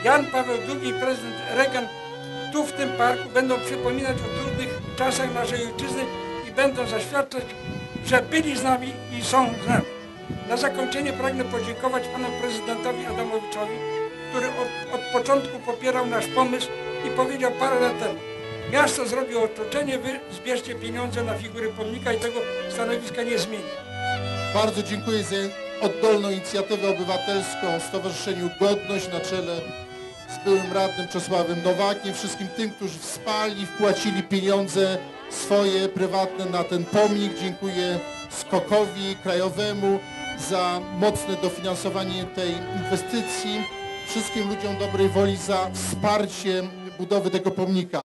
Jan Paweł II i prezydent Reagan tu w tym parku będą przypominać o trudnych czasach naszej ojczyzny i będą zaświadczać, że byli z nami i są z nami. Na zakończenie pragnę podziękować panu prezydentowi Adamowiczowi, który od początku popierał nasz pomysł i powiedział parę lat temu: miasto zrobi otoczenie, wy zbierzcie pieniądze na figury pomnika i tego stanowiska nie zmieni. Bardzo dziękuję za oddolną inicjatywę obywatelską Stowarzyszeniu Godność na czele z byłym radnym Czesławem Nowakiem, wszystkim tym, którzy wsparli, wpłacili pieniądze swoje, prywatne na ten pomnik. Dziękuję SKOK-owi krajowemu za mocne dofinansowanie tej inwestycji. Wszystkim ludziom dobrej woli za wsparcie budowy tego pomnika.